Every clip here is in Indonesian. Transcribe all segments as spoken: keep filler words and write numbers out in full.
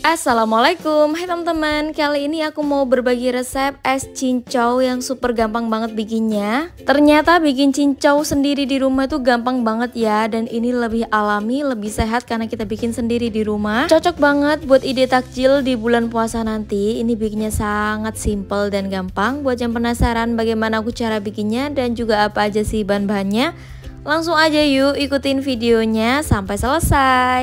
Assalamualaikum, hai teman-teman. Kali ini aku mau berbagi resep es cincau yang super gampang banget bikinnya. Ternyata bikin cincau sendiri di rumah tuh gampang banget ya. Dan ini lebih alami, lebih sehat karena kita bikin sendiri di rumah. Cocok banget buat ide takjil di bulan puasa nanti. Ini bikinnya sangat simple dan gampang. Buat yang penasaran bagaimana aku cara bikinnya dan juga apa aja sih bahan-bahannya, langsung aja yuk ikutin videonya sampai selesai.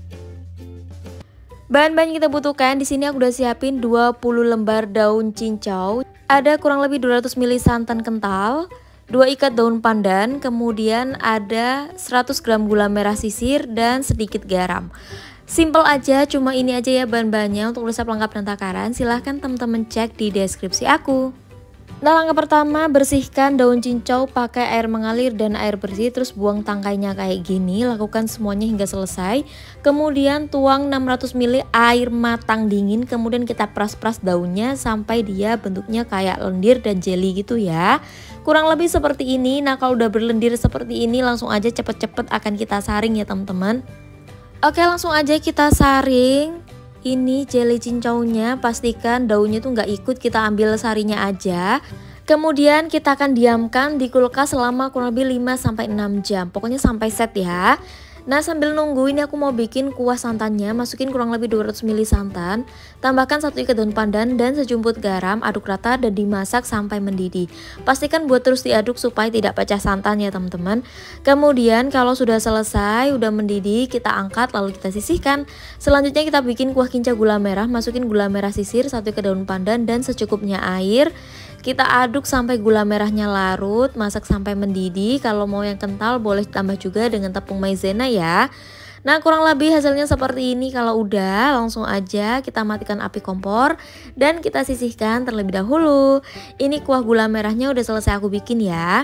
Bahan-bahan yang kita butuhkan di sini aku udah siapin dua puluh lembar daun cincau, ada kurang lebih dua ratus mililiter santan kental, dua ikat daun pandan, kemudian ada seratus gram gula merah sisir dan sedikit garam. Simple aja, cuma ini aja ya bahan-bahannya. Untuk resep lengkap dan takaran silahkan teman-teman cek di deskripsi aku. Nah, langkah pertama, bersihkan daun cincau pakai air mengalir dan air bersih, terus buang tangkainya kayak gini. Lakukan semuanya hingga selesai. Kemudian tuang enam ratus mililiter air matang dingin, kemudian kita peras-peras daunnya sampai dia bentuknya kayak lendir dan jelly gitu ya. Kurang lebih seperti ini. Nah, kalau udah berlendir seperti ini langsung aja cepet-cepet akan kita saring ya teman-teman. Oke, langsung aja kita saring. Ini jelly cincaunya, pastikan daunnya tuh nggak ikut, kita ambil sarinya aja. Kemudian kita akan diamkan di kulkas selama kurang lebih lima sampai enam jam. Pokoknya sampai set ya. Nah, sambil nunggu ini aku mau bikin kuah santannya. Masukin kurang lebih dua ratus mililiter santan, tambahkan satu ikat daun pandan dan sejumput garam, aduk rata dan dimasak sampai mendidih. Pastikan buat terus diaduk supaya tidak pecah santan ya teman-teman. Kemudian kalau sudah selesai, udah mendidih, kita angkat lalu kita sisihkan. Selanjutnya kita bikin kuah kinca gula merah. Masukin gula merah sisir, satu ikat daun pandan dan secukupnya air. Kita aduk sampai gula merahnya larut, masak sampai mendidih. Kalau mau yang kental boleh tambah juga dengan tepung maizena ya. Nah, kurang lebih hasilnya seperti ini. Kalau udah, langsung aja kita matikan api kompor dan kita sisihkan terlebih dahulu. Ini kuah gula merahnya udah selesai aku bikin ya.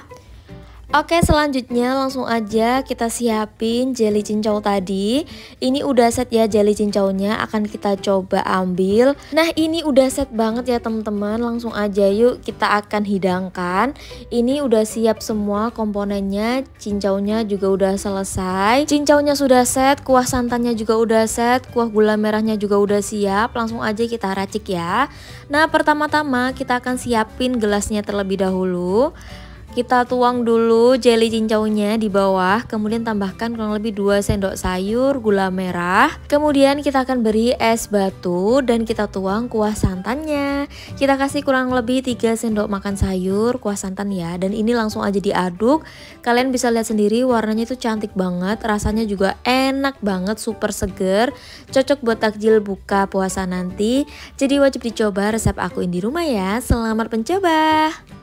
Oke, selanjutnya langsung aja kita siapin jelly cincau tadi. Ini udah set ya jelly cincaunya, akan kita coba ambil. Nah, ini udah set banget ya teman-teman. Langsung aja yuk kita akan hidangkan. Ini udah siap semua komponennya. Cincaunya juga udah selesai. Cincaunya sudah set, kuah santannya juga udah set, kuah gula merahnya juga udah siap. Langsung aja kita racik ya. Nah, pertama-tama kita akan siapin gelasnya terlebih dahulu. Kita tuang dulu jelly cincaunya di bawah, kemudian tambahkan kurang lebih dua sendok sayur gula merah. Kemudian kita akan beri es batu dan kita tuang kuah santannya. Kita kasih kurang lebih tiga sendok makan sayur kuah santan ya. Dan ini langsung aja diaduk. Kalian bisa lihat sendiri warnanya itu cantik banget, rasanya juga enak banget, super seger. Cocok buat takjil buka puasa nanti. Jadi wajib dicoba resep aku ini di rumah ya. Selamat mencoba.